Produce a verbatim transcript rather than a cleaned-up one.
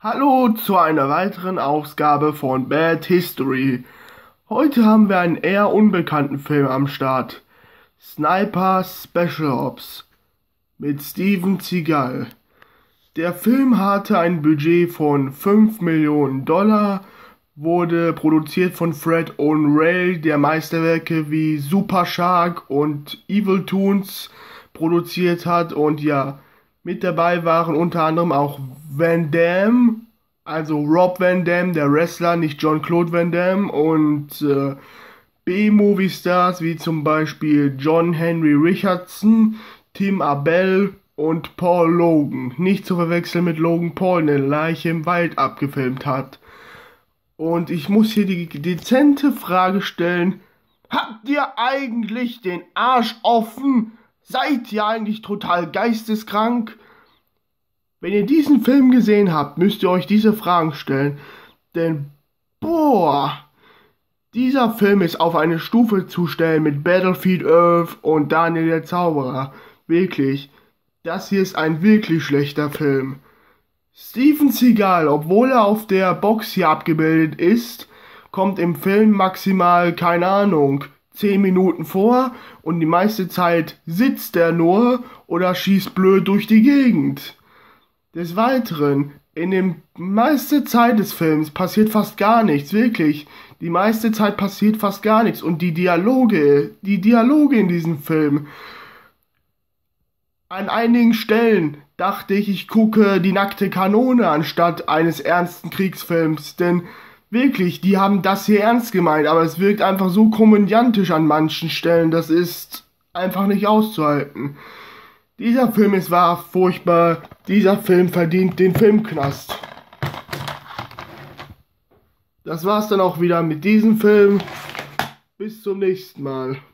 Hallo zu einer weiteren Ausgabe von Bad History. Heute haben wir einen eher unbekannten Film am Start. Sniper Special Ops mit Steven Seagal. Der Film hatte ein Budget von fünf Millionen Dollar, wurde produziert von Fred Olen Ray, der Meisterwerke wie Super Shark und Evil Toons produziert hat, und ja, mit dabei waren unter anderem auch Van Damme, also Rob Van Damme, der Wrestler, nicht Jean-Claude Van Damme, und äh, B-Movie-Stars wie zum Beispiel John Henry Richardson, Tim Abell und Paul Logan. Nicht zu verwechseln mit Logan Paul, der Leiche im Wald abgefilmt hat. Und ich muss hier die dezente Frage stellen: Habt ihr eigentlich den Arsch offen? Seid ihr eigentlich total geisteskrank? Wenn ihr diesen Film gesehen habt, müsst ihr euch diese Fragen stellen. Denn, boah, dieser Film ist auf eine Stufe zu stellen mit Battlefield Earth und Daniel der Zauberer. Wirklich, das hier ist ein wirklich schlechter Film. Steven Seagal, obwohl er auf der Box hier abgebildet ist, kommt im Film maximal, keine Ahnung, zehn Minuten vor, und die meiste Zeit sitzt er nur oder schießt blöd durch die Gegend. Des Weiteren, in der meiste Zeit des Films passiert fast gar nichts, wirklich. Die meiste Zeit passiert fast gar nichts, und die Dialoge, die Dialoge in diesem Film, an einigen Stellen dachte ich, ich gucke Die nackte Kanone anstatt eines ernsten Kriegsfilms, denn wirklich, die haben das hier ernst gemeint, aber es wirkt einfach so komödiantisch an manchen Stellen, das ist einfach nicht auszuhalten. Dieser Film ist wahr furchtbar, dieser Film verdient den Filmknast. Das war's dann auch wieder mit diesem Film. Bis zum nächsten Mal.